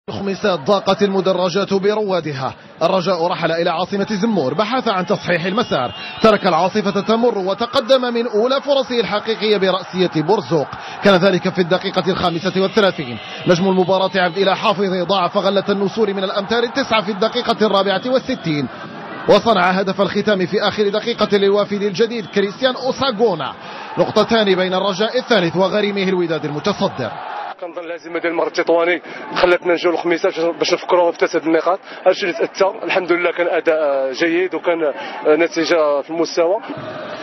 خميسات ضاقت المدرجات بروادها. الرجاء رحل إلى عاصمة زمور بحث عن تصحيح المسار، ترك العاصفة تمر وتقدم من أولى فرصه الحقيقية برأسية بورزوق. كان ذلك في الدقيقة 35. نجم المباراة عبد إلى حافظ ضاعف غلة النسور من الأمتار 9 في الدقيقة 64، وصنع هدف الختام في آخر دقيقة للوافد الجديد كريستيان أوساغونا. نقطتان بين الرجاء الثالث وغريمه الوداد المتصدر. كنظن الهزيمه ديال المره التطواني خلاتنا نجيو للخميسات باش نفكروا في 3 النقاط. هادشي اللي تاتى الحمد لله، كان اداء جيد وكان نتيجه في المستوى.